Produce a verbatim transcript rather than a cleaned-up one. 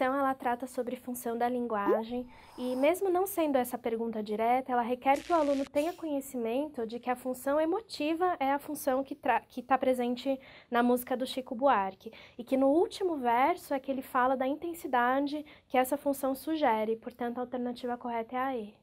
questão, ela trata sobre função da linguagem e, mesmo não sendo essa pergunta direta, ela requer que o aluno tenha conhecimento de que a função emotiva é a função que está presente na música do Chico Buarque e que no último verso é que ele fala da intensidade que essa função sugere, portanto, a alternativa correta é a E.